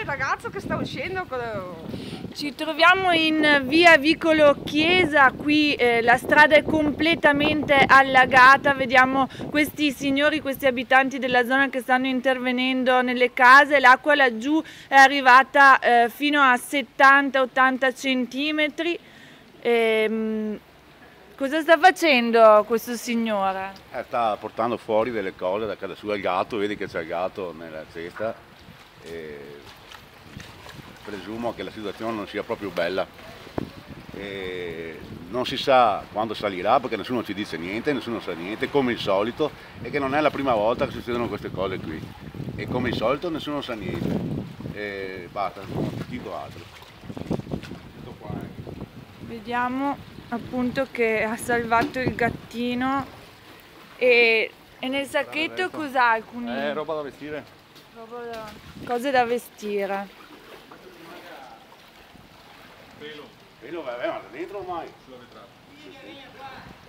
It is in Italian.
ragazzo che sta uscendo. Ci troviamo in via Vicolo Chiesa, qui la strada è completamente allagata, vediamo questi signori, questi abitanti della zona che stanno intervenendo nelle case, l'acqua laggiù è arrivata fino a 70-80 centimetri. Cosa sta facendo questo signore? Sta portando fuori delle cose da casa sua, il gatto, vedi che c'è il gatto nella cesta. E presumo che la situazione non sia proprio bella. E non si sa quando salirà perché nessuno ci dice niente, nessuno sa niente, come il solito, e che non è la prima volta che succedono queste cose qui. E come il solito nessuno sa niente. E basta, non ho sentito altro. Tutto qua, Vediamo appunto che ha salvato il gattino e nel sacchetto cos'ha? Alcuni roba da vestire. cose da vestire. Pelo, vabbè, ma da dentro ormai. Sulla vetrata.